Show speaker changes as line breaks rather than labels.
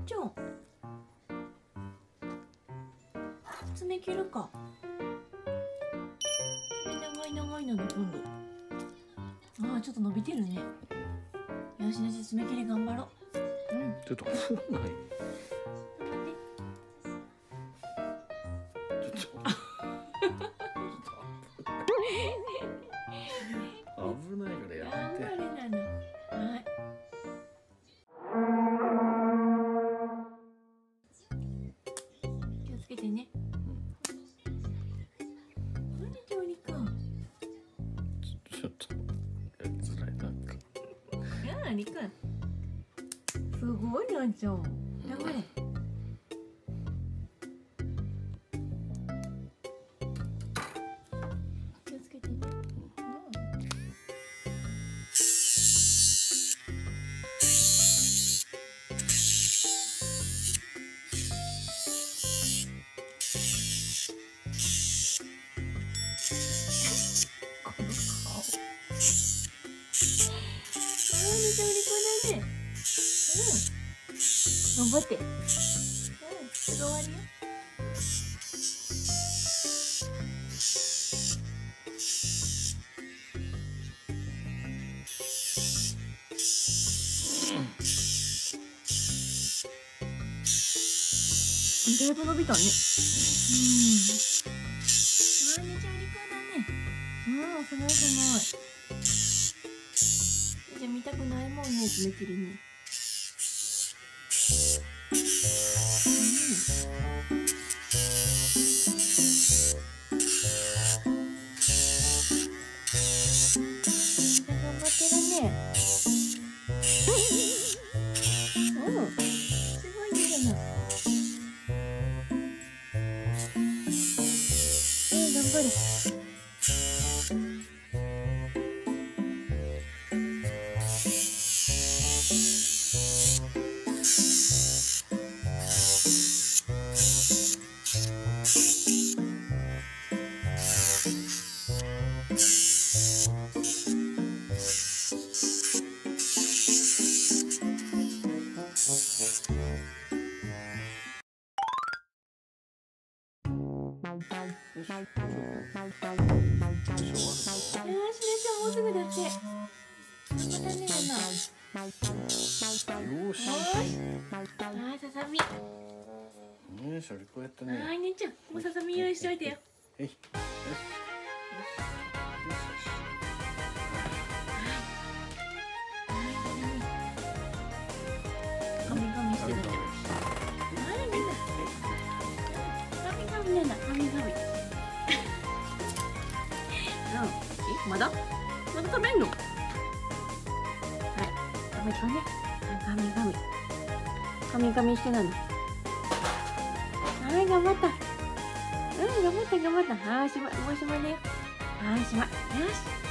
ちゃん爪切るか。長い長いなの今度。ああちょっと伸びてるね。よしよし爪切り頑張ろう。うん。
ちょっと危ない。危ないからやめて。
頑張れなの。はい。気をつけてね。何調理か。
ちょっとやりづらいなんか。
いやりくん。すごいなちゃん。頑張れ。気をつけてね。頑張って。すぐ終わりよ。だいぶ伸びたね。めちゃりこだね。すごいすごい。じゃあ見たくないもんね、爪切りに。頑張ってるね。すごいねじゃない。頑張れ。よし、ねちゃんもうすぐだって。頑張ったねママ。
よし。
ささみ。
ね、それこうやってね。
はい、ねちゃん、もうささみ用意しといてよ。
よし。
ガミガミしてるね。はい、みんな。ガミガミねな、ガミガミ。まだ食べんの？はい、食べたね。ガミガミ。ガミガミしてなの。はい、頑張った。頑張った。はい、しまい、もうしまいだよ。はい、しまい。よし。